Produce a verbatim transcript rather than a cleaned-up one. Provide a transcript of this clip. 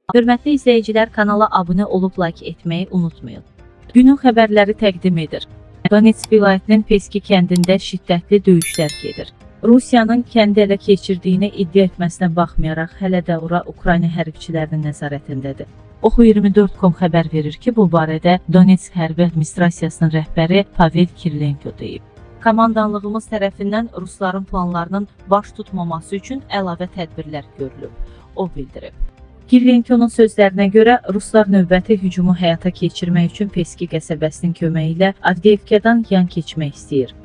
Hörmətli izləyicilər, kanala abunə olub like etməyi unutmayın. Günün xəbərləri təqdim edir. Donetsk vilayətinin Peski kəndində şiddətli döyüşlər gedir. Rusiyanın kəndi ələ keçirdiyini iddia etməsinə baxmayaraq, hələ də ora Ukrayna hərbçilərinin nəzarətindədir. Oxu iyirmi dörd nöqtə com xəbər verir ki, bu barədə Donetsk hərbi administrasiyasının rəhbəri Pavel Kirilenko deyib. Komandanlığımız tərəfindən Rusların planlarının baş tutmaması üçün əlavə tədbirlər görülüb, o bildirib. Kirilenkonun sözlərinə görə, Ruslar növbəti hücumu həyata keçirmək üçün Peski qəsəbəsinin köməyi ilə Avdiyevkadan yan keçmək istəyir.